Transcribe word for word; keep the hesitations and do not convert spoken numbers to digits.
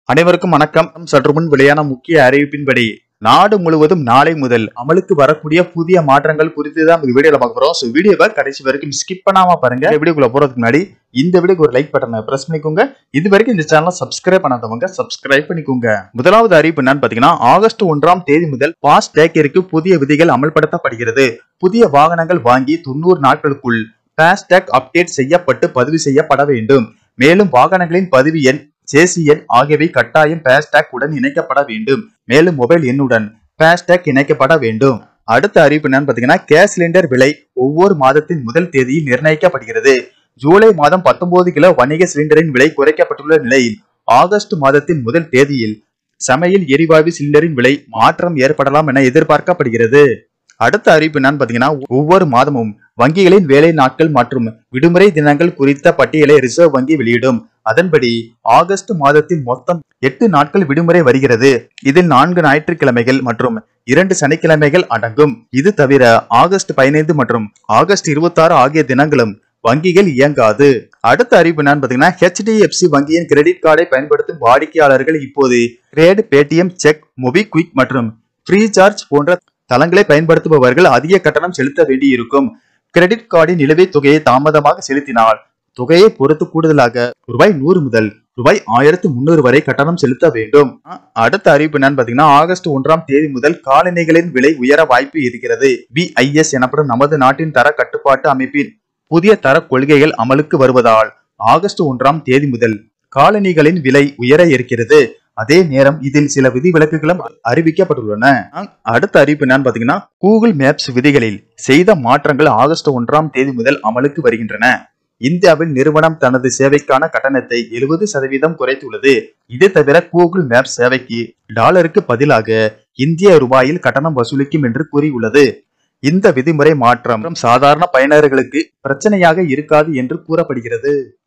அனைவருக்கும் வணக்கம். சற்று முன் வெளியான முக்கிய அறிவிப்பின்படி நாடு முழுவதும் நாளை முதல் அமலுக்கு வரக்கூடிய புதிய மாற்றங்கள் குறித்து தான் இந்த வீடியோல பார்க்க போறோம். சோ வீடியோவை கடைசி வரைக்கும் ஸ்கிப் பண்ணாம பாருங்க. வீடியோக்குள்ள போறதுக்கு முன்னாடி இந்த வீடியோக்கு ஒரு லைக் பட்டனை பிரஸ் பண்ணிக்கோங்க. இது வரைக்கும் இந்த சேனலை சப்ஸ்கிரைப் பண்ணாதவங்க சப்ஸ்கிரைப் பண்ணிக்கோங்க. முதலாவது அறிவிப்பு என்னன்னு பாத்தீங்கன்னா, ஆகஸ்ட் ஒன்றாம் தேதி முதல் பாஸ்ட் டேக்கிற்கு புதிய விதிகள் அமல்படுத்தப்படுகிறது. புதிய வாகனங்கள் வாங்கி தொண்ணூறு நாட்களுக்குள் பாஸ்டேக் அப்டேட் செய்யப்பட்டு பதிவு செய்யப்பட வேண்டும். மேலும் வாகனங்களின் பதிவு எண், சேசி எண் ஆகியவை கட்டாயம் பாஸ்டேக் உடன் இணைக்கப்பட வேண்டும். மேலும் மொபைல் எண்ணுடன் பாஸ்டேக் இணைக்கப்பட வேண்டும். அடுத்த அறிவிப்பு என்னன்னு பாத்தீங்கன்னா, கேஸ் சிலிண்டர் விலை ஒவ்வொரு மாதத்தின் முதல் தேதியில் நிர்ணயிக்கப்படுகிறது. ஜூலை மாதம் பத்தொன்பது கிலோ வணிக சிலிண்டரின் விலை குறைக்கப்பட்டுள்ள நிலையில் ஆகஸ்ட் மாதத்தின் முதல் தேதியில் சமையல் எரிவாயு சிலிண்டரின் விலை மாற்றம் ஏற்படலாம் என எதிர்பார்க்கப்படுகிறது. அடுத்த அறிவிப்பு என்னன்னு பாத்தீங்கன்னா, ஒவ்வொரு மாதமும் வங்கிகளின் வேலை நாட்கள் மற்றும் விடுமுறை தினங்கள் குறித்த பட்டியலை ரிசர்வ் வங்கி வெளியிடும். அதன்படி ஆகஸ்ட் மாதத்தில் மொத்தம் எட்டு நாட்கள் விடுமுறை வருகிறது. இதில் நான்கு ஞாயிற்றுக்கிழமைகள் மற்றும் இரண்டு சனிக்கிழமைகள் அடங்கும். இது தவிர ஆகஸ்ட் பதினைந்து மற்றும் ஆகஸ்ட் இருபத்தி ஆறு ஆகிய தினங்களும் வங்கிகள் இயங்காது. அடுத்த அறிவிப்பு என்னன்னு பாத்தீங்கன்னா, ஹெச் டி எஃப் சி வங்கியின் கிரெடிட் கார்டை பயன்படுத்தும் வாடிக்கையாளர்கள் இப்போது கிரேட், பேடிஎம், செக், மொபிக்விக் மற்றும் ஃப்ரீ சார்ஜ் போன்ற தளங்களை பயன்படுத்துபவர்கள் அதிக கட்டணம் செலுத்த வேண்டி இருக்கும். கிரெடிட் கார்டின் நிலுவைத் தொகையை தாமதமாக செலுத்தினால் தொகையை பொறுத்து கூடுதலாக ரூபாய் நூறு முதல் ரூபாய் ஆயிரத்து முன்னூறு வரை கட்டணம் செலுத்த வேண்டும். அடுத்த அறிவிப்பு என்னன்னு பாத்தீங்கன்னா, ஆகஸ்ட் ஒன்றாம் தேதி முதல் காலணிகளின் விலை உயர வாய்ப்பு இருக்கிறது. பி ஐ எஸ் எனப்படும் நமது நாட்டின் தர கட்டுப்பாட்டு அமைப்பின் புதிய தர கொள்கைகள் அமலுக்கு வருவதால் ஆகஸ்ட் ஒன்றாம் தேதி முதல் காலணிகளின் விலை உயர இருக்கிறது. அதே நேரம் இதில் சில விதிவிலக்குகளும் அறிவிக்கப்பட்டுள்ளன. அடுத்த அறிவிப்பு என்னன்னு பாத்தீங்கன்னா, கூகுள் மேப்ஸ் விதிகளில் செய்த மாற்றங்கள் ஆகஸ்ட் ஒன்றாம் தேதி முதல் அமலுக்கு வருகின்றன. இந்தியாவில் நிறுவனம் தனது சேவைக்கான கட்டணத்தை எழுபது சதவீதம் குறைத்துள்ளது. இது தவிர கூகுள் மேப்ஸ் சேவைக்கு டாலருக்கு பதிலாக இந்திய ரூபாயில் கட்டணம் வசூலிக்கும் என்று கூறியுள்ளது. இந்த விதிமுறை மாற்றம் சாதாரண பயனர்களுக்கு பிரச்சனையாக இருக்காது என்று கூறப்படுகிறது.